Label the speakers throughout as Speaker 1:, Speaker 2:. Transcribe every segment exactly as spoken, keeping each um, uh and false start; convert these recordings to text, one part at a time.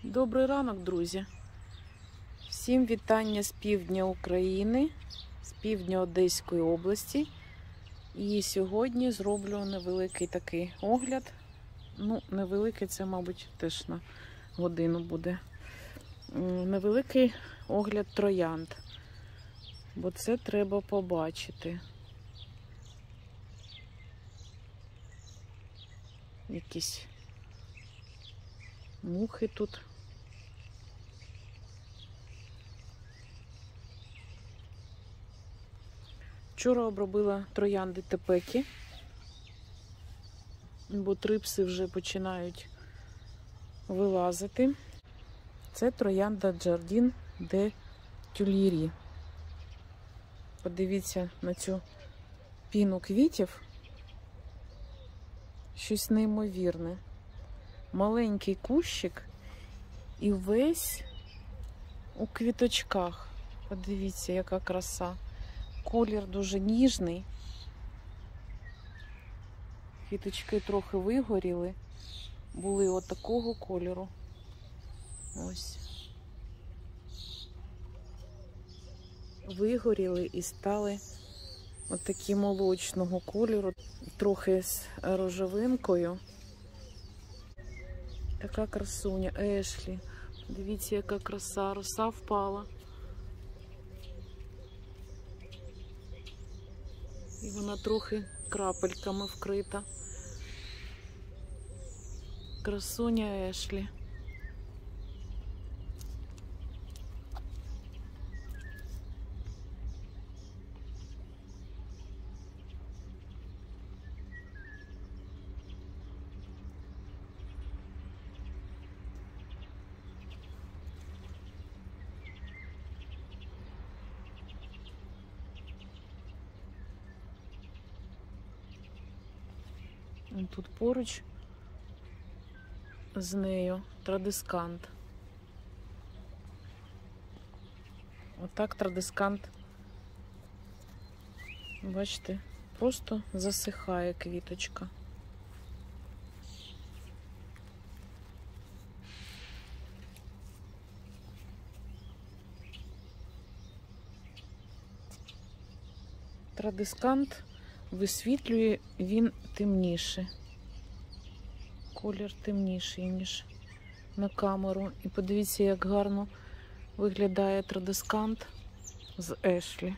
Speaker 1: Добрий ранок, друзі! Всім вітання з півдня України, з півдня Одеської області. І сьогодні зроблю невеликий такий огляд. Ну, невеликий, це, мабуть, теж на годину буде. Невеликий огляд троянд. Бо це треба побачити. Якісь мухи тут. Вчора обробила троянди тепекі, бо трипси вже починають вилазити. Це троянда Jardin des Tuileries. Подивіться на цю піну квітів. Щось неймовірне. Маленький кущик і весь у квіточках. Подивіться, яка краса. Колір дуже ніжний. Квіточки трохи вигоріли. Були от такого кольору. Ось. Вигоріли і стали от такі молочного кольору. Трохи з рожевинкою. Така красуня. Ешлі. Дивіться, яка краса. Роса впала. І вона трохи крапельками вкрита. Красуня Ешлі. Тут поруч з нею традискант. Отак традискант, бачите, просто засихає квіточка. Традискант висвітлює він темніше. Колір темніший, ніж на камеру. І подивіться, як гарно виглядає традискант з Ешлі.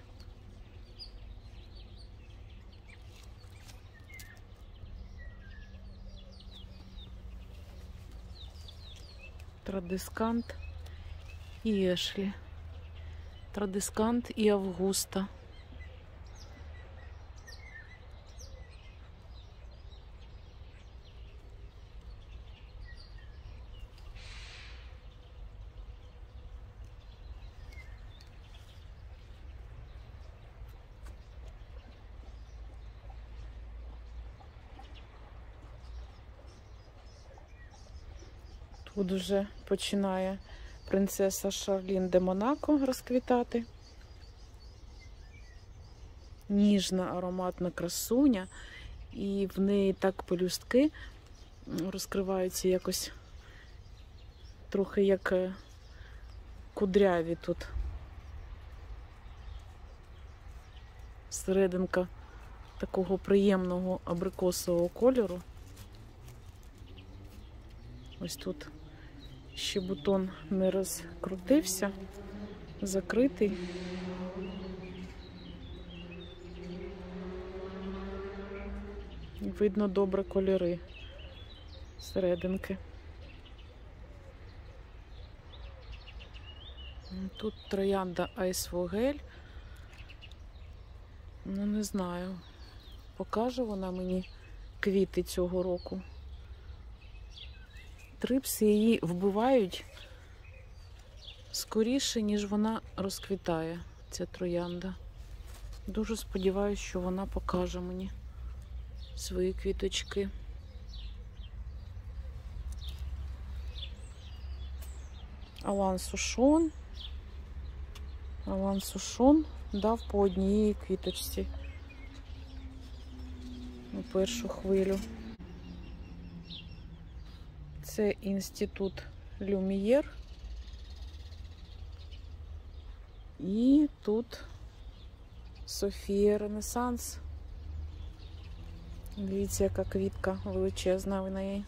Speaker 1: Традискант і Ешлі. Традискант і Августа. Тут вже починає принцеса Шарлін де Монако розквітати. Ніжна ароматна красуня. І в неї так пелюстки розкриваються якось трохи як кудряві тут. Серединка такого приємного абрикосового кольору. Ось тут ще бутон не розкрутився, закритий. Видно добре кольори серединки. Тут троянда Айсвогель. Ну, не знаю, покаже вона мені квіти цього року. Трипси її вбивають скоріше, ніж вона розквітає, ця троянда. Дуже сподіваюся, що вона покаже мені свої квіточки. Алан Сушон. Алан Сушон дав по одній квіточці у першу хвилю. Це інститут люмієр. І тут Софія Ренесанс. Дивіться, яка квітка величезна в неї.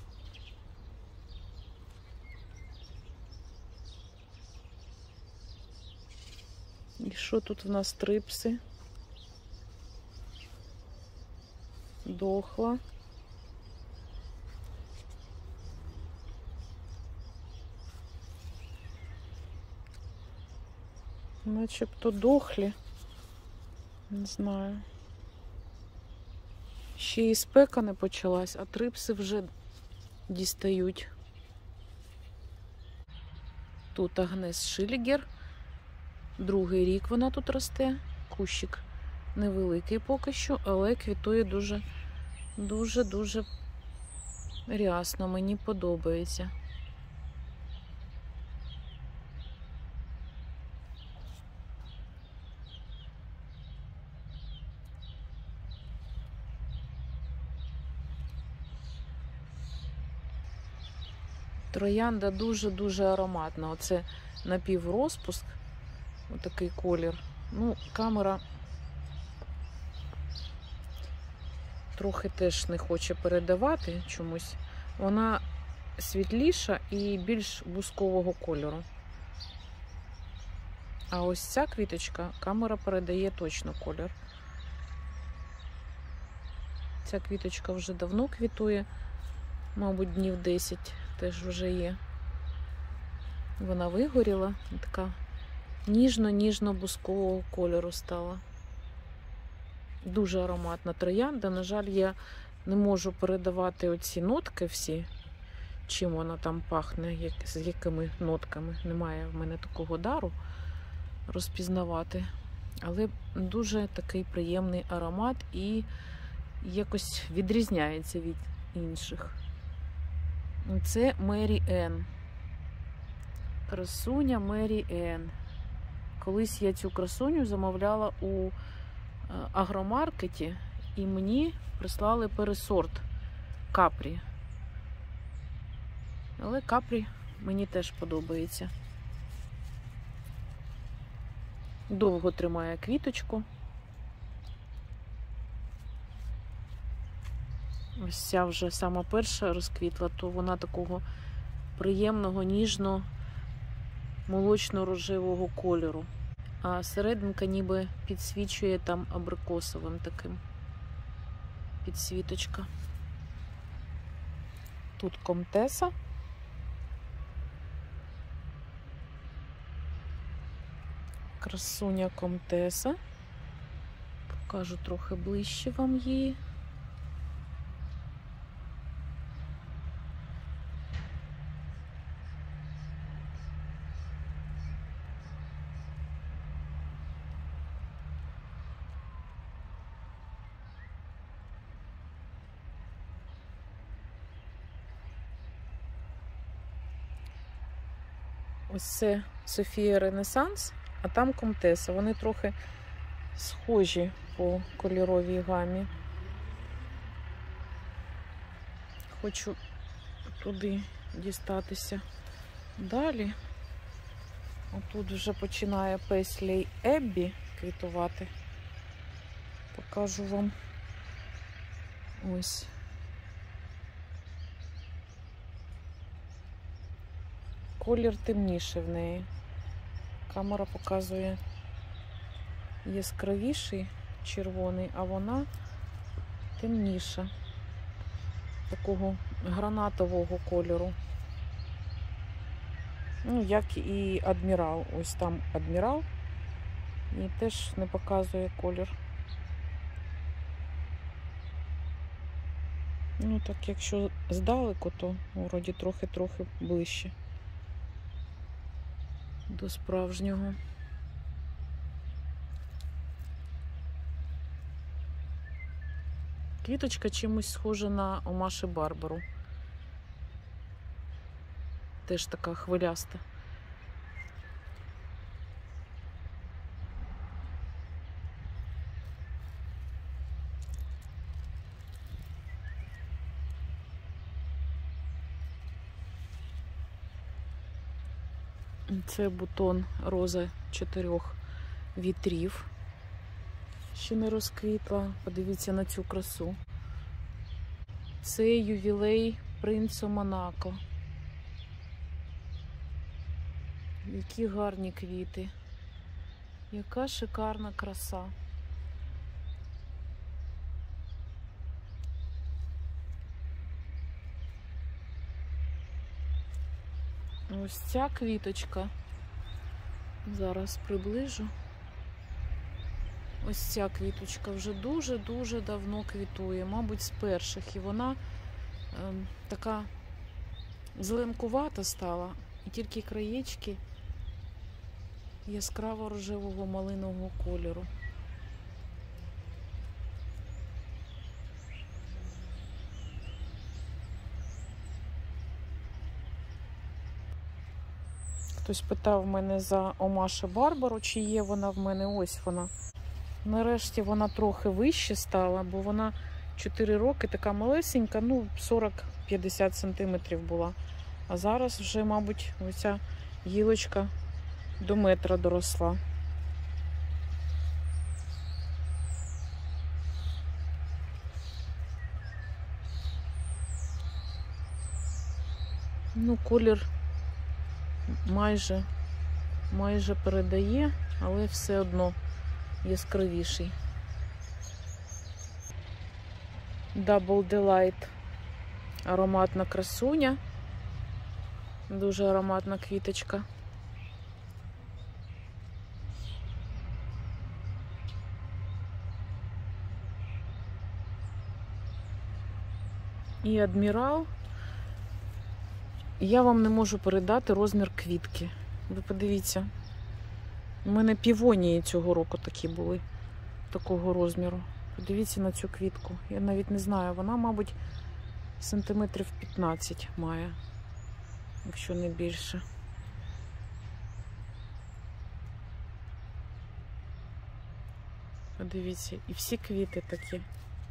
Speaker 1: І що тут в нас? Трипси? Дохла. Начебто дохлі. Не знаю. Ще і спека не почалась, а трипси вже дістають. Тут Агнес Шилігер. Другий рік вона тут росте. Кущик невеликий поки що, але квітує дуже, дуже-дуже рясно. Мені подобається. Троянда дуже-дуже ароматна. Оце напіврозпуск, отакий колір. Ну, камера трохи теж не хоче передавати чомусь. Вона світліша і більш бускового кольору. А ось ця квіточка, камера передає точно колір. Ця квіточка вже давно квітує, мабуть, днів десять теж вже є. Вона вигоріла, така ніжно-ніжно-бускового кольору стала. Дуже ароматна троянда. На жаль, я не можу передавати оці нотки всі, чим вона там пахне, як, з якими нотками. Немає в мене такого дару розпізнавати. Але дуже такий приємний аромат і якось відрізняється від інших. Це Мері Енн. Красуня Мері Енн. Колись я цю красуню замовляла у агромаркеті, і мені прислали пересорт Капрі. Але Капрі мені теж подобається. Довго тримає квіточку. Ось ця вже сама перша розквітла, то вона такого приємного, ніжно молочно-рожевого кольору. А серединка ніби підсвічує там абрикосовим таким. Підсвіточка. Тут комтеса. Красуня комтеса. Покажу трохи ближче вам її. Ось це Софія Ренесанс, а там комтеса. Вони трохи схожі по кольоровій гамі. Хочу туди дістатися далі. Отут вже починає Пейслей Еббі квітувати. Покажу вам. Ось. Колір темніший в неї. Камера показує яскравіший червоний, а вона темніша. Такого гранатового кольору. Ну, як і адмірал. Ось там адмірал. І теж не показує колір. Ну, так, якщо здалеку, то вроді трохи-трохи ближче до справжнього. Квіточка чимось схожа на Омаші Барбару. Теж така хвиляста. Це бутон рози чотирьох вітрів. Ще не розквітла. Подивіться на цю красу. Це ювілей принца Монако. Які гарні квіти. Яка шикарна краса. Ось ця квіточка. Зараз приближу. Ось ця квіточка вже дуже-дуже давно квітує, мабуть, з перших. І вона е, така зеленкувата стала. І тільки краєчки яскраво-рожевого малинового кольору. Хтось питав мене за Омаше Барбару, чи є вона в мене. Ось вона. Нарешті вона трохи вище стала, бо вона чотири роки така малесенька, ну сорок-п'ятдесят сантиметрів була. А зараз вже, мабуть, оця гілочка до метра доросла. Ну, колір майже, майже передає, але все одно яскравіший. Double Delight. Ароматна красуня. Дуже ароматна квіточка. І Адмірал. Я вам не можу передати розмір квітки. Ви подивіться. У мене півонії цього року такі були, такого розміру. Подивіться на цю квітку. Я навіть не знаю, вона, мабуть, сантиметрів п'ятнадцять має, якщо не більше. Подивіться, і всі квіти такі.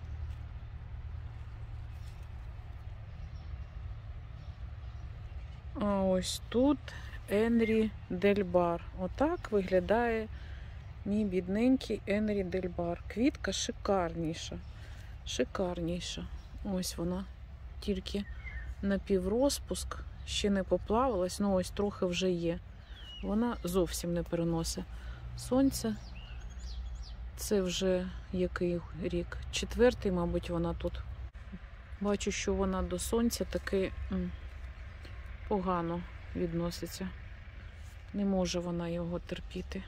Speaker 1: А ось тут Енрі Дель Бар. Отак виглядає мій бідненький Енрі Дель Бар. Квітка шикарніша. Шикарніша. Ось вона. Тільки напіврозпуск. Ще не поплавилась, ну ось трохи вже є. Вона зовсім не переносить сонця. Це вже який рік? Четвертий, мабуть, вона тут. Бачу, що вона до сонця таки погано відноситься. Не може вона його терпіти.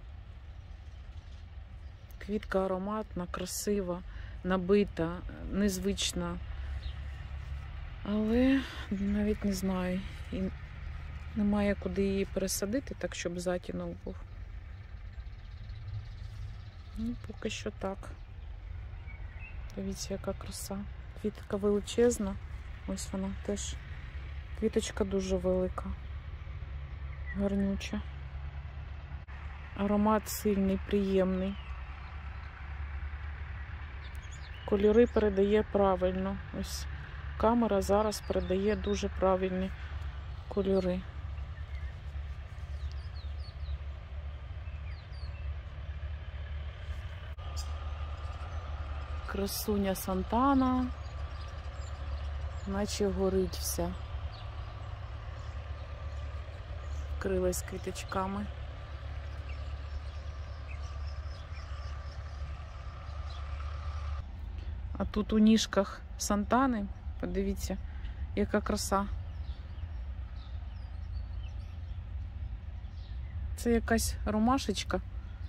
Speaker 1: Квітка ароматна, красива, набита, незвична. Але навіть не знаю. І немає куди її пересадити, так щоб затінок був. Ну, поки що так. Дивіться, яка краса. Квітка величезна. Ось вона теж. Квіточка дуже велика. Гарнюча. Аромат сильний, приємний. Кольори передає правильно. Ось камера зараз передає дуже правильні кольори. Красуня Сантана, наче горить вся. Вкрилась квіточками. А тут у ніжках Сантани, подивіться, яка краса. Це якась ромашечка.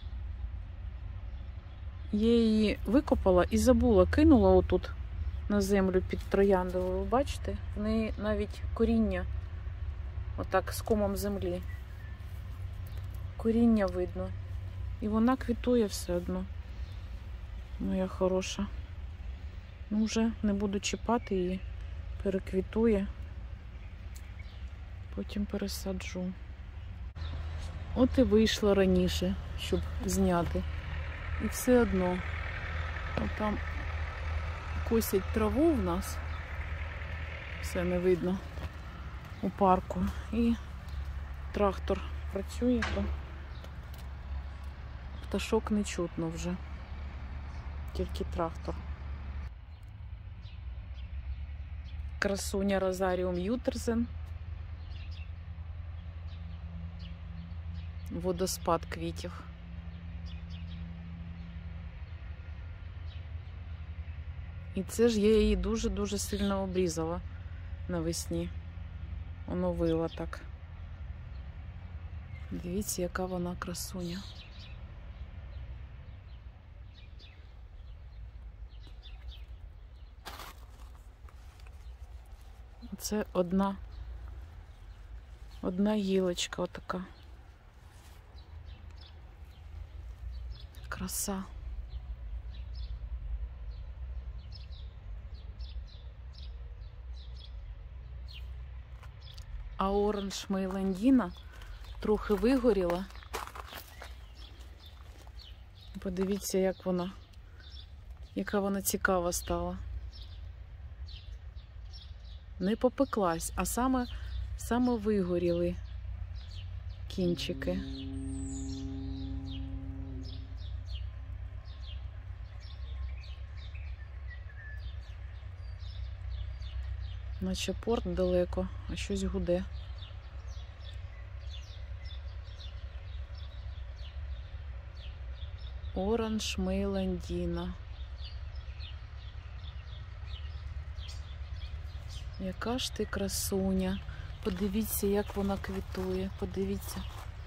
Speaker 1: Я її викопала і забула, кинула отут на землю під трояндою. Ви бачите? В неї навіть коріння отак з комом землі. Коріння видно. І вона квітує все одно. Моя хороша. Ну, вже не буду чіпати її. Переквітує. Потім пересаджу. От і вийшла раніше, щоб зняти. І все одно. От там косять траву в нас. Все не видно у парку. І трактор працює, то пташок не чутно вже. Тільки трактор. Красуня Розаріум Ютерзен. Водоспад квітів. І це ж я її дуже-дуже сильно обрізала навесні. Оновила так. Дивіться, яка вона красуня. Це одна, одна гілочка отака. Краса. А оранж Мейландіна трохи вигоріла. Подивіться, як вона, яка вона цікава стала. Не попеклась, а саме, саме вигоріли кінчики. Наче порт далеко, а щось гуде. Оранж Мейландіна. Яка ж ти красуня. Подивіться, як вона квітує. Подивіться.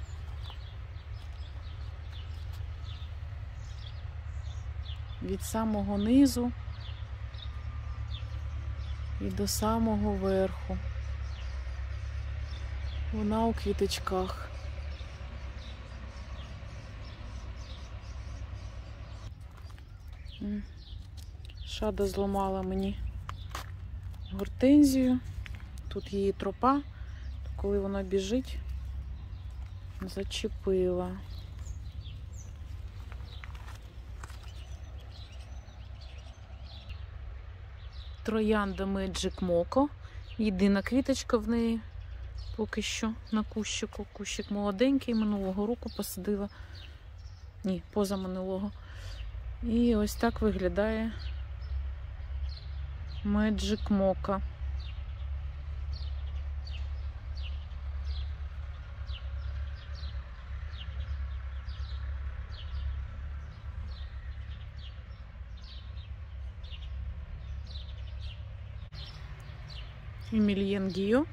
Speaker 1: Від самого низу і до самого верху. Вона у квіточках. Шада зламала мені гортензію. Тут її тропа, то коли вона біжить, зачепила. Троянда Magic Moco. Єдина квіточка в неї поки що на кущику. Кущик молоденький, минулого року посадила. Ні, позаминулого. І ось так виглядає Magic Moco. Емільєн Гіо.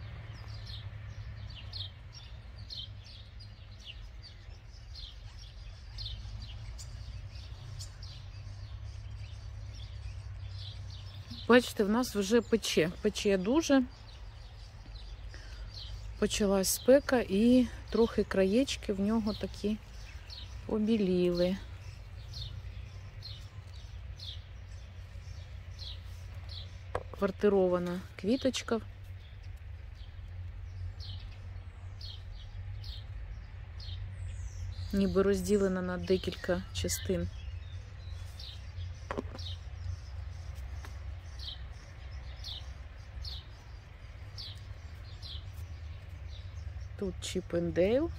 Speaker 1: Бачите, в нас вже пече. Пече дуже. Почалась спека і трохи краєчки в нього такі побіліли. Квартирована квіточка. Ніби розділена на декілька частин. Тут Чіп енд Дейл.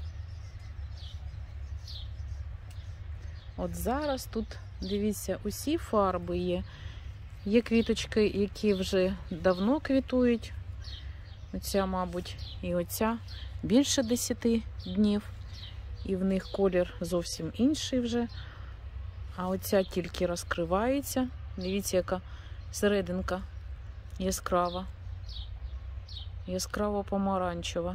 Speaker 1: От зараз тут, дивіться, усі фарби є. Є квіточки, які вже давно квітують. Оця, мабуть, і оця більше десяти днів. І в них колір зовсім інший вже. А оця тільки розкривається. Дивіться, яка серединка яскрава. Яскраво помаранчева.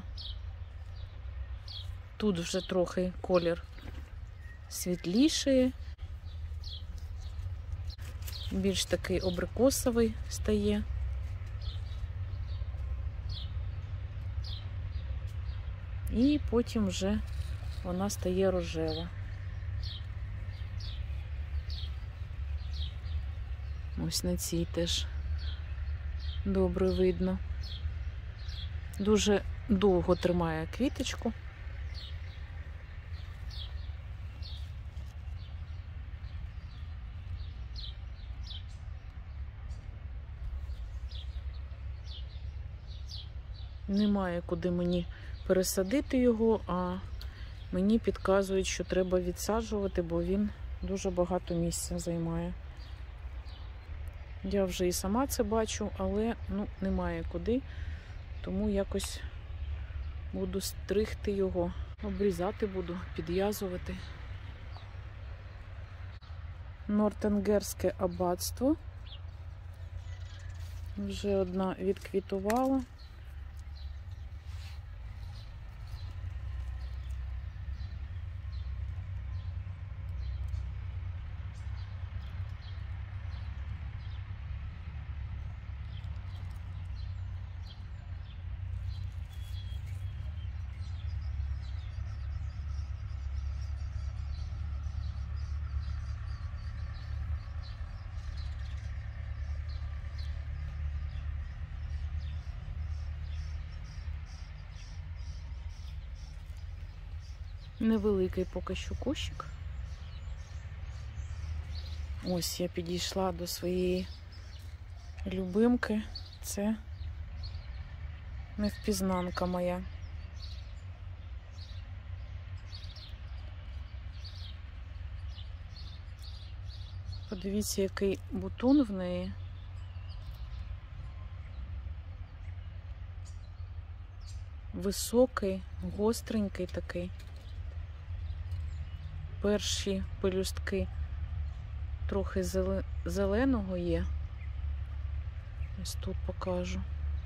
Speaker 1: Тут вже трохи колір світліший. Більш такий абрикосовий стає. І потім вже вона стає рожева. Ось на цій теж добре видно. Дуже довго тримає квіточку. Немає куди мені пересадити його, а мені підказують, що треба відсаджувати, бо він дуже багато місця займає. Я вже і сама це бачу, але ну, немає куди, тому якось буду стригти його, обрізати буду, підв'язувати. Нортенгерське аббатство. Вже одна відквітувала. Невеликий поки що кущик. Ось я підійшла до своєї любимки. Це невпізнанка моя. Подивіться, який бутон в неї. Високий, гостренький такий. Перші пелюстки трохи зеленого є. Ось тут покажу.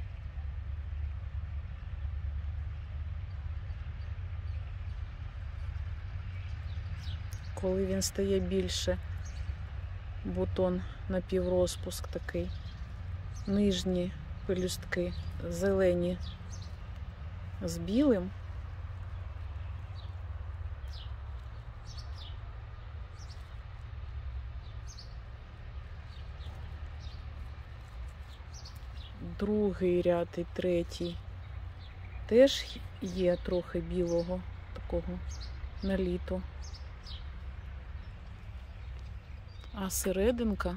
Speaker 1: Коли він стає більше, бутон напіврозпуск такий. Нижні пелюстки зелені з білим. Другий ряд і третій теж є трохи білого такого наліту. А серединка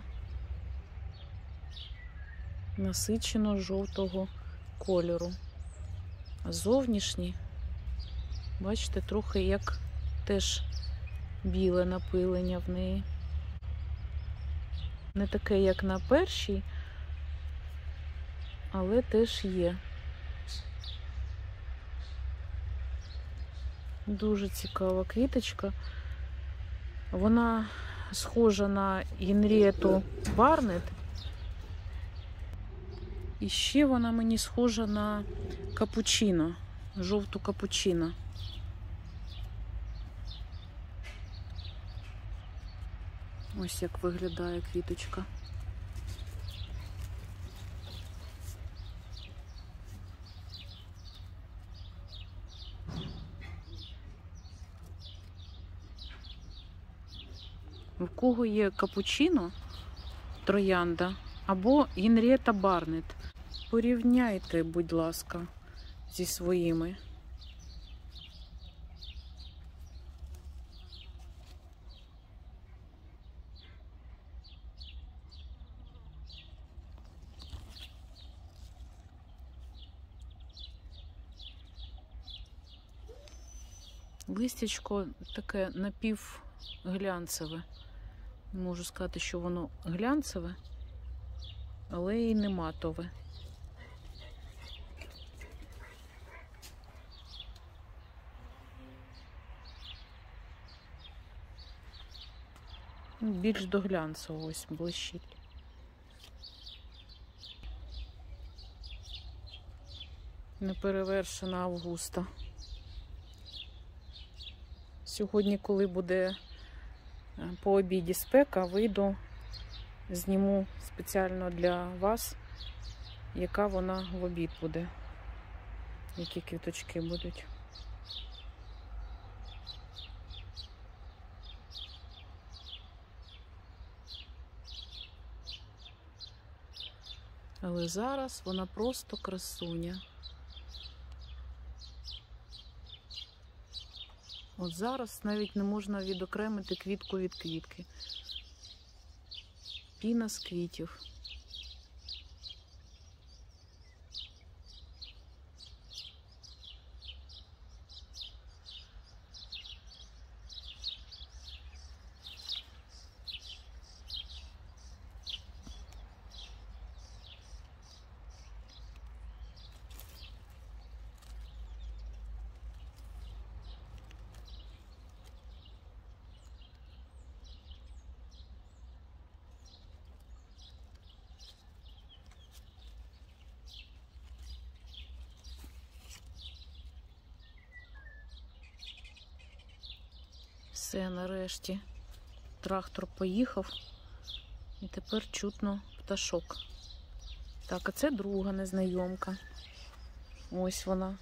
Speaker 1: насичено жовтого кольору. А зовнішній, бачите, трохи як теж біле напилення в неї. Не таке, як на першій, але теж є. Дуже цікава квіточка. Вона схожа на Генрієту Барнет. І ще вона мені схожа на капучино, жовту капучино. Ось як виглядає квіточка. У кого є капучино, троянда, або Генрієта Барнет, порівняйте, будь ласка, зі своїми. Листячко таке напівглянцеве. Не можу сказати, що воно глянцеве, але і не матове. Більш до глянцевого ось блищить. Неперевершена Августа. Сьогодні, коли буде по обіді спека, вийду, зніму спеціально для вас, яка вона в обід буде, які квіточки будуть. Але зараз вона просто красуня. От зараз навіть не можна відокремити квітку від квітки. Піна з квітів. Все, нарешті трактор поїхав і тепер чутно пташок. Так, а це друга незнайомка. Ось вона.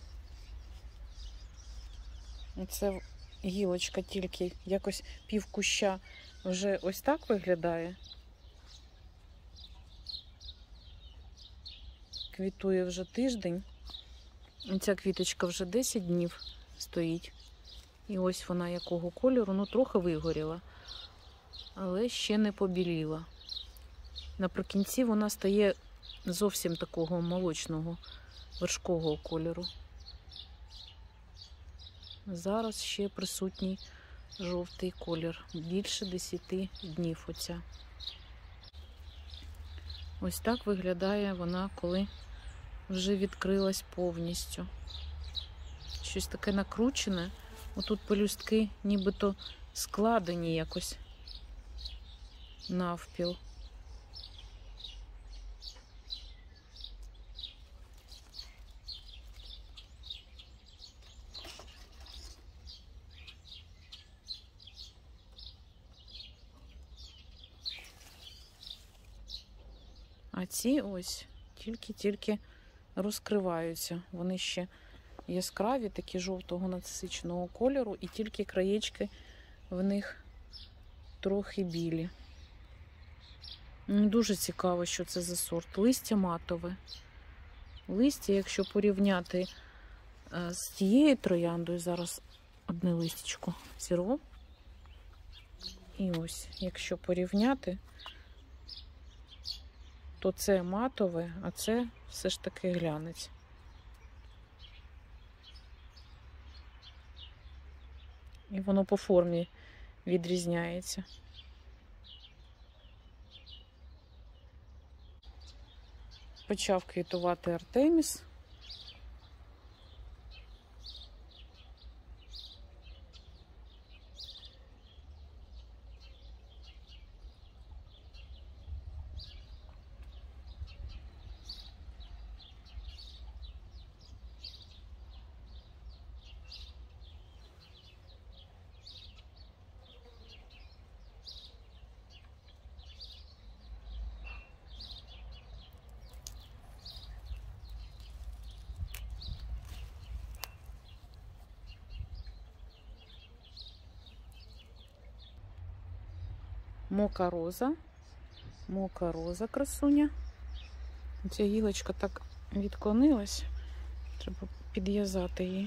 Speaker 1: Оце гілочка тільки якось пів куща вже ось так виглядає. Квітує вже тиждень. Ця квіточка вже десять днів стоїть. І ось вона якого кольору, ну трохи вигоріла, але ще не побіліла. Наприкінці вона стає зовсім такого молочного, вершкового кольору. Зараз ще присутній жовтий колір. Більше десяти днів оця. Ось так виглядає вона, коли вже відкрилась повністю. Щось таке накручене. Отут пелюстки нібито складені якось навпіл. А ці ось тільки-тільки розкриваються. Вони ще яскраві, такі жовтого насиченого кольору, і тільки краєчки в них трохи білі. Дуже цікаво, що це за сорт. Листя матове. Листя, якщо порівняти з тією трояндою, зараз одне листячко зірву. І ось, якщо порівняти, то це матове, а це все ж таки глянець. І воно по формі відрізняється. Почав квітувати Артеміс. Мока роза. Мока роза, красуня. Ця гілочка так відклонилась. Треба підв'язати її.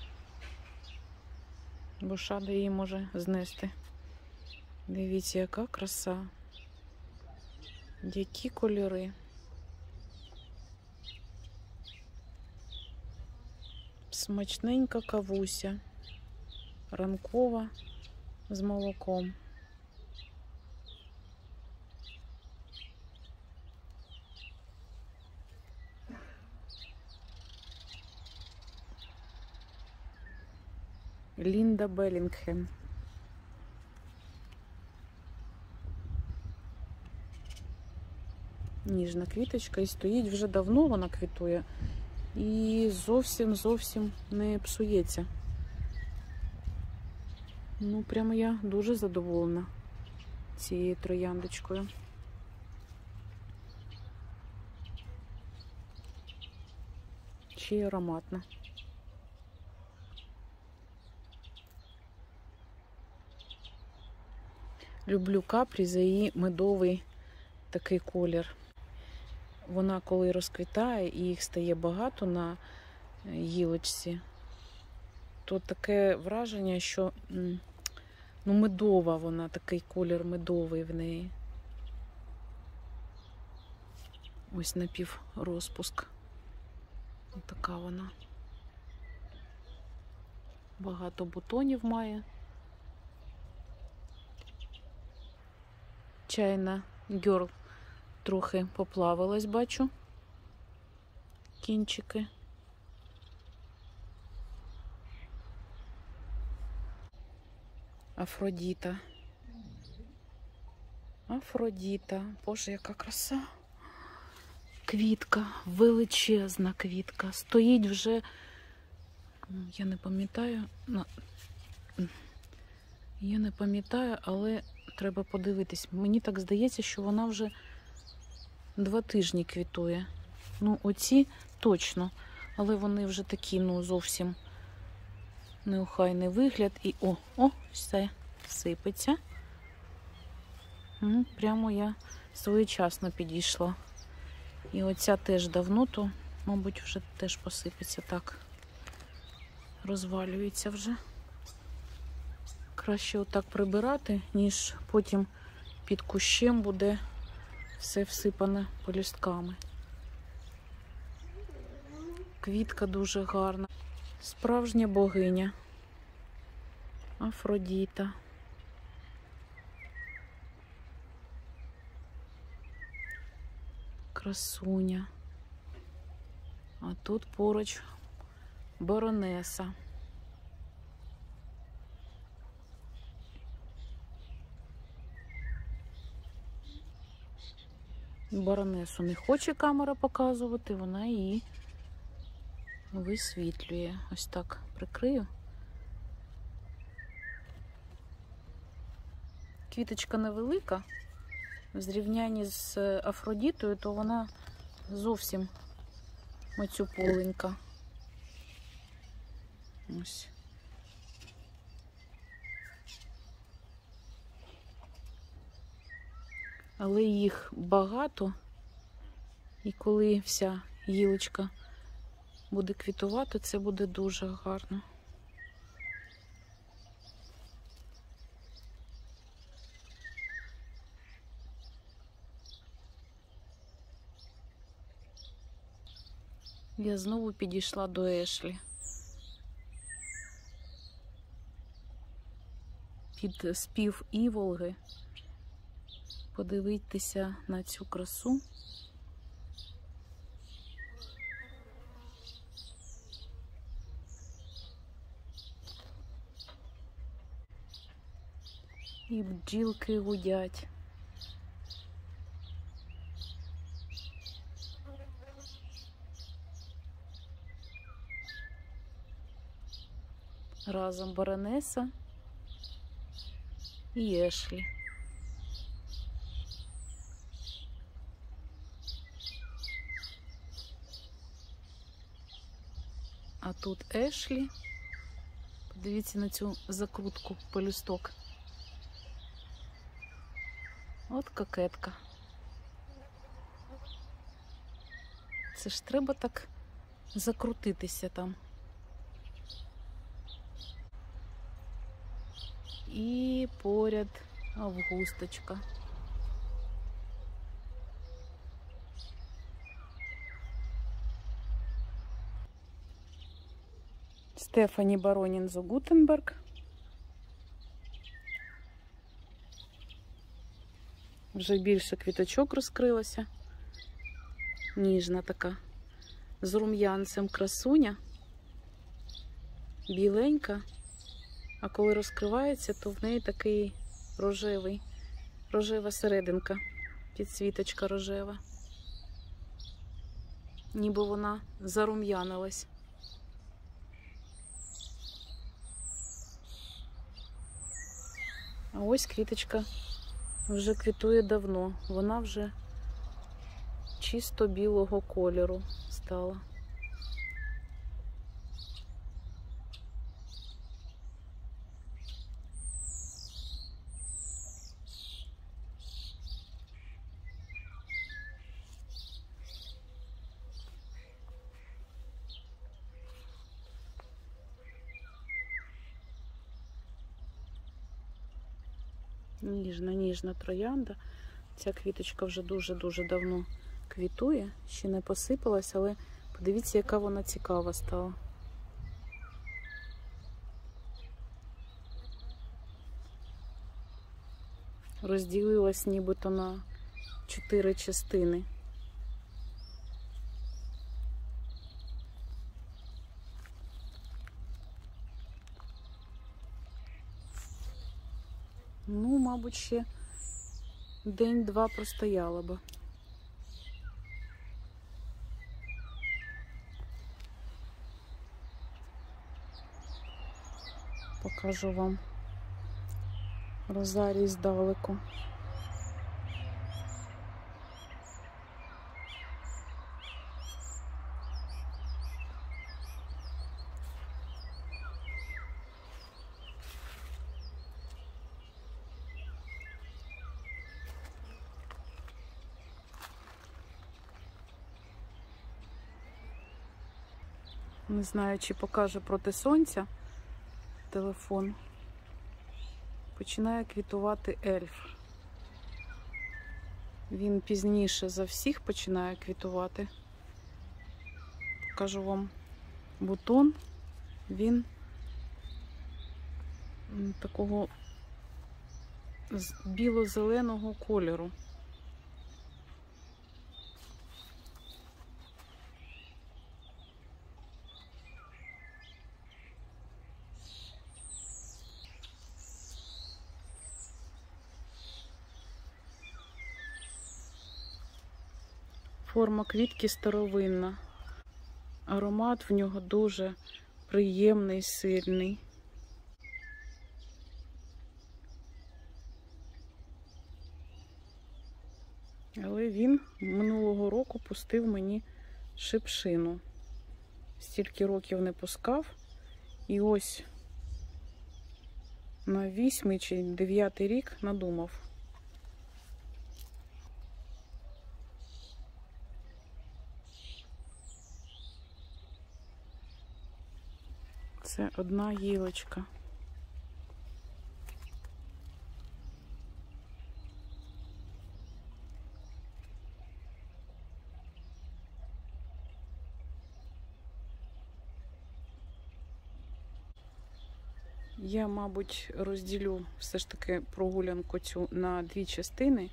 Speaker 1: Бо шада її може знести. Дивіться, яка краса. Які кольори. Смачненька кавуся. Ранкова з молоком. Лінда Белінгем. Ніжна квіточка, і стоїть вже давно, вона квітує. І зовсім-зовсім не псується. Ну, прямо я дуже задоволена цією трояндочкою. Ще й ароматна. Люблю капрі за її медовий такий колір. Вона коли розквітає і їх стає багато на гілочці, то таке враження, що ну, медова вона, такий колір медовий в неї. Ось напіврозпуск. Ось така вона. Багато бутонів має. Чайна герл трохи поплавилась, бачу. Кінчики. Афродіта. Афродіта. Боже, яка краса. Квітка, величезна квітка. Стоїть вже, я не пам'ятаю, Я не пам'ятаю, але треба подивитись. Мені так здається, що вона вже два тижні квітує. Ну, оці точно. Але вони вже такі, ну, зовсім неохайний вигляд. І о, о, все сипеться. Ну, прямо я своєчасно підійшла. І оця теж давно, то, мабуть, вже теж посипеться так. Розвалюється вже. Краще отак прибирати, ніж потім під кущем буде все всипане полюстками. Квітка дуже гарна. Справжня богиня. Афродіта. Красуня. А тут поруч баронеса. Баронесу не хоче камера показувати, вона її висвітлює. Ось так прикрию. Квіточка невелика. В зрівнянні з Афродітою, то вона зовсім мацюполенька. Ось. Але їх багато, і коли вся гілочка буде квітувати, це буде дуже гарно. Я знову підійшла до Ешлі. Під спів іволги. Подивитися на цю красу. І бджілки гудять. Разом баронеса і Ешлі. А тут Ешлі. Подивіться на цю закрутку пелюсток. От кокетка. Це ж треба так закрутитися там. І поряд августочка. Стефані Баронін зо Гутенберг. Вже більше квіточок розкрилося. Ніжна така. З рум'янцем красуня. Біленька. А коли розкривається, то в неї такий рожевий. Рожева серединка. Підсвіточка рожева. Ніби вона зарум'янилась. А ось квіточка вже квітує давно. Вона вже чисто білого кольору стала. Ніжна, ніжна троянда. Ця квіточка вже дуже-дуже давно квітує. Ще не посипалась, але подивіться, яка вона цікава стала. Розділилась нібито на чотири частини. Ну, мабуть, ще день-два простояла би. Покажу вам розарій здалеку. Не знаю, чи покаже проти сонця телефон. Починає квітувати ельф. Він пізніше за всіх починає квітувати. Покажу вам бутон. Він такого біло-зеленого кольору. Форма квітки старовинна. Аромат в нього дуже приємний, сильний. Але він минулого року пустив мені шипшину. Стільки років не пускав. І ось на вісьмий чи дев'ятий рік надумав. Це одна гілочка. Я, мабуть, розділю все ж таки прогулянку цю на дві частини,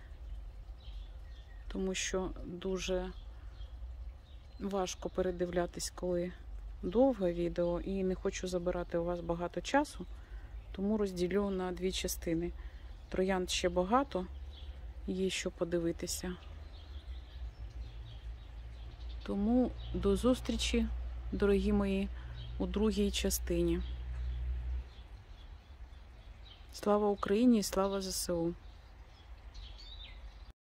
Speaker 1: тому що дуже важко передивлятись, коли довге відео, і не хочу забирати у вас багато часу, тому розділю на дві частини. Троянд ще багато, є що подивитися. Тому до зустрічі, дорогі мої, у другій частині. Слава Україні і слава зе се у!